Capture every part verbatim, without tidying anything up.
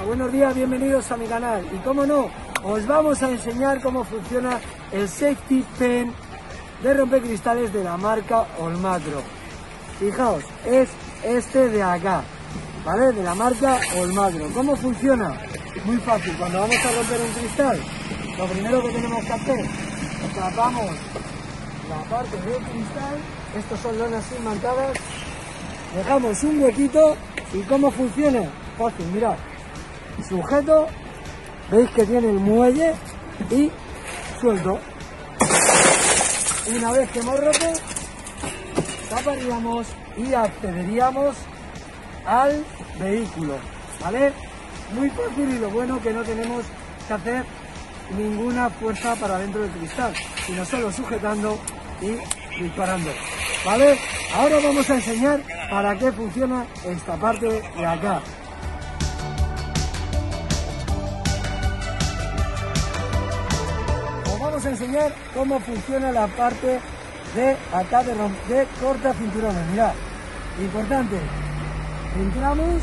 buenos días, bienvenidos a mi canal. Y como no, os vamos a enseñar cómo funciona el safety pin de rompecristales de la marca Olmacro. Fijaos, es este de acá, ¿vale? De la marca Olmacro. ¿Cómo funciona? Muy fácil. Cuando vamos a romper un cristal, lo primero que tenemos que hacer, tapamos la parte del cristal. Estos son lonas imantadas. Dejamos un huequito. ¿Y cómo funciona? Fácil, mirad. Sujeto, veis que tiene el muelle y suelto. Una vez que hemos roto, taparíamos y accederíamos al vehículo, ¿vale? Muy fácil, y lo bueno que no tenemos que hacer ninguna fuerza para dentro del cristal, sino solo sujetando y disparando, ¿vale? Ahora vamos a enseñar para qué funciona esta parte de acá. Os vamos a enseñar cómo funciona la parte de acá de, de corta cinturones. Mirad, importante, entramos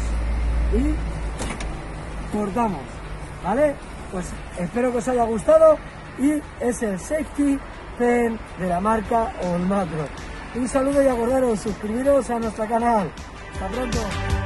y cortamos, ¿vale? Pues espero que os haya gustado, y es el safety pin de la marca Olmacro. Un saludo y acordaros, suscribiros a nuestro canal. Hasta pronto.